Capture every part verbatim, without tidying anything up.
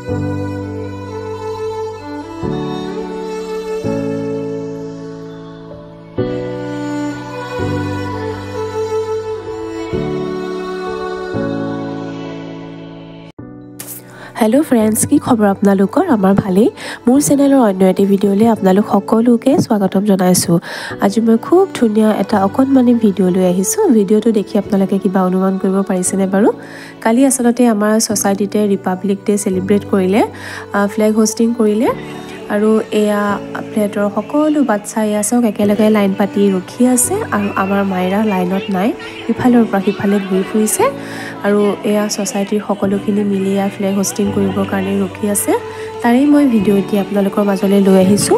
hello friends की खबर आपनालोকৰ আমাৰ ভালেই মোৰ চেনেলৰ অন্য এটি ভিডিঅ'লৈ আপোনালোক সকলোকে স্বাগতম জনাইছো আজি মই খুব ধুনীয়া এটা অকনমানি ভিডিঅ' লৈ আহিছো ভিডিঅ'টো দেখি আপোনালোকে কিবা অনুমান কৰিব পাৰিছেনে বাৰু কালি আসলতে আমাৰ সোসাইটিতে ৰিপাব্লিক ডে সেলিব্ৰেট কৰিলে ফ্ল্যাগ হোস্টিং কৰিলে আৰু এয়া প্লেটৰ সকলো বাচ্চা এয়া সব একেলগে লাইন পাতি ৰখি আছে আৰু আমাৰ মাইৰা লাইনত নাই ইফালৰ পৰা ইফালে ঘূৰি ফুৰিছে আৰু এয়া সোসাইটিৰ সকলোখিনি মিলি এয়া ফ্ল্যাগ হোস্টিং কৰিবৰ কাৰণে ৰখি আছে তাৰে মই ভিডিঅ' এটি আপোনালোকৰ মাজলৈ লৈ আহিছো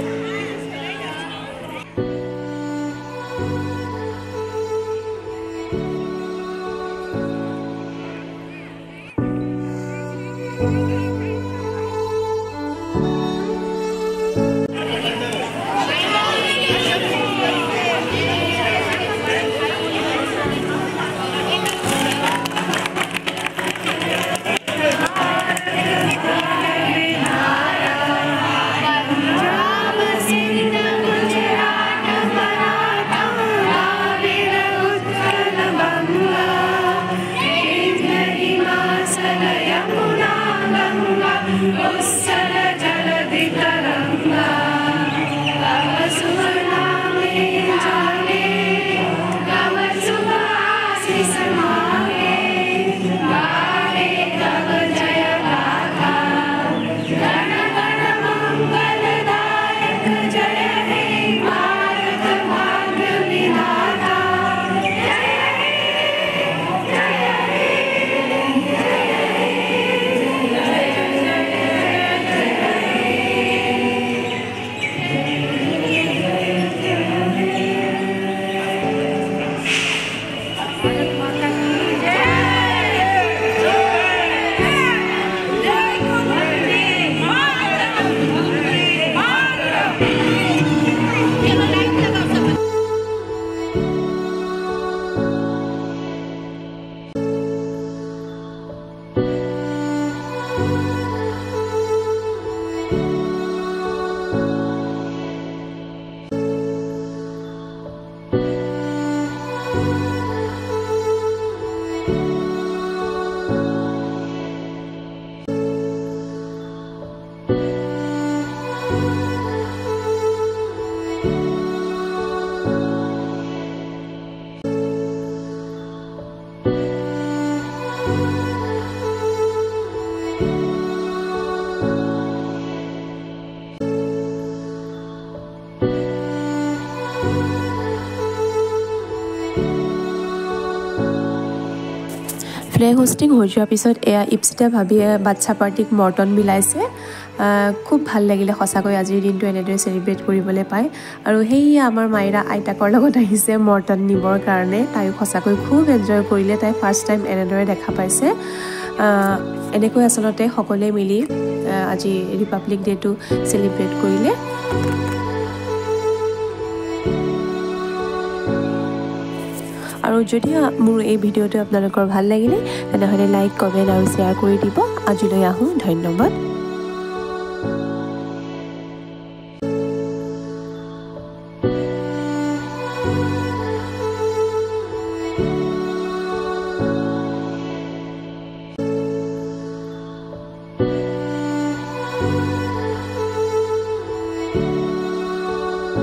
ফ্ল্যাগ হোস্টিং হৈ যোৱাৰ পিছত এয়া ইপসিতা ভাবিয়ে বাচ্চা পাৰ্টিক মৰ্টন মিলাইছে খুব ভাল লাগিলে খসাকৈ আজিৰ দিনটো এনেদৰে সেলিব্ৰেট কৰিবলৈ পায় আৰু হেই আমাৰ মাইৰা আইতাকৰ লগত আহিছে মৰ্টন নিবৰ কাৰণে তাই খসাকৈ খুব এনজয় কৰিলে তাই ফাৰ্স্ট টাইম এনেদৰে দেখা পাইছে এনেকৈ আসলতে সকলোৱে মিলি আজি ৰিপাব্লিক ডে টো সেলিব্ৰেট কৰিলে আৰু যদি মোৰ এই ভিডিঅ'টো আপোনালোকৰ ভাল লাগিলে তেনে লাইক কমেন্ট আৰু শেয়াৰ কৰি দিব আজিলৈ আহো ধন্যবাদ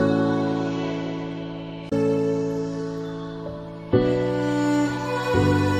you